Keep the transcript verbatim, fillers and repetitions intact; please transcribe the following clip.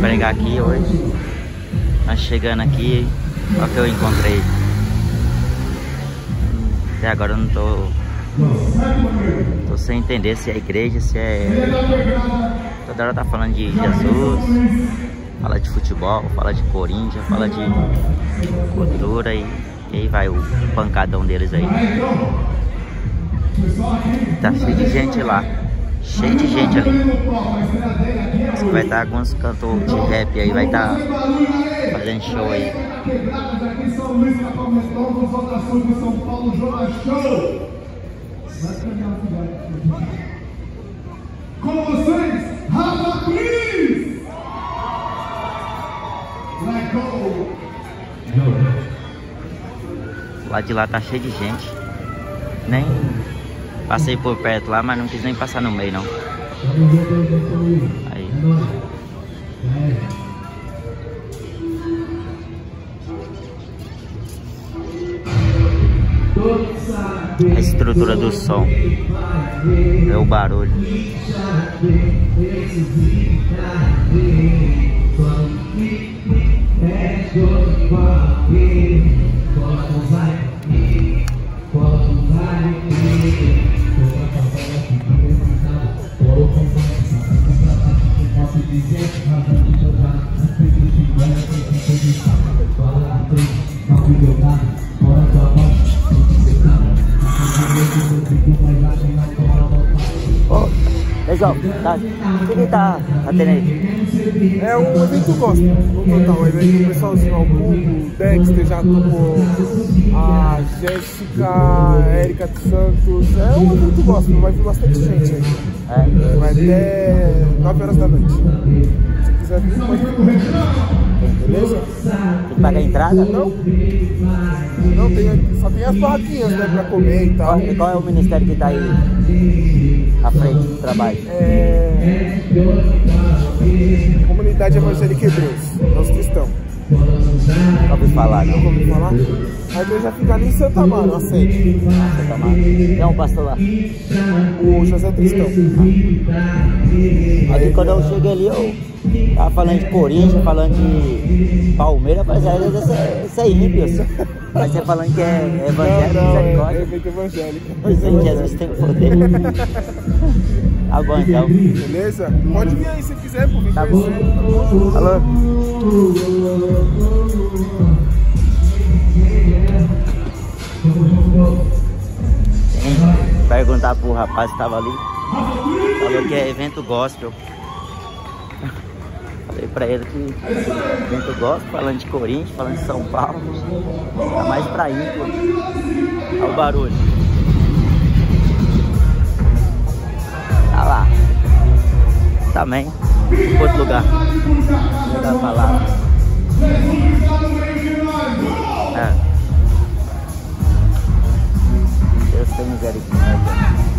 pregar aqui hoje. Mas chegando aqui, olha o que eu encontrei. Até agora eu não tô, tô sem entender se é igreja, se é... Toda hora tá falando de Jesus, fala de futebol, fala de Corinthians, fala de cultura e, e aí vai o pancadão deles aí. Tá cheio de gente lá, cheio de gente ali. Acho que vai estar alguns cantores de rap aí, vai estar fazendo show aí. Com vocês, Rafa Cris! Let go! Lá de lá tá cheio de gente. Nem passei por perto lá, mas não quis nem passar no meio não. Aí. A estrutura do som é o barulho. Ô, Legal, tá. O que que tá tendo aí? É um evento gospel, no total. Aí vem o pessoalzinho, o Hugo, Dexter, já tocou, a Jéssica, a Érica dos Santos. É um evento gospel, vai vir bastante gente aí. É? Vai até nove horas da noite. Se quiser vir, pode vir. Beleza? Tem que pagar a entrada? Não? Não, tem, só tem as barraquinhas, né, pra comer e tal. E qual é o ministério que tá aí à frente do trabalho? É... Comunidade Evangélica Hebreus, nós cristãos. Nunca ouvi falar, não. Nunca ouvi falar? A igreja fica ali em Santa Amaro, na sede. Santa Amaro. Tem um pastor lá. O José Tristão. Aí quando eu cheguei ali, eu tava falando de Corinthians, falando de Palmeiras, mas aí isso é ímpio. Mas você falando que é evangélico, não, não, misericórdia. é evento evangélico. Pois é, Jesus tem poder. Tá bom então. Beleza? Pode vir aí se quiser, pô. Tá bom. Alô? Perguntar pro rapaz que tava ali. Falou que é evento gospel. Falei pra ele que evento gospel, falando de Corinthians, falando de São Paulo. Tá mais pra ímpio. Olha o barulho. Tá lá. Também. Outro lugar. Lugar pra lá. É. Deus tem misericórdia.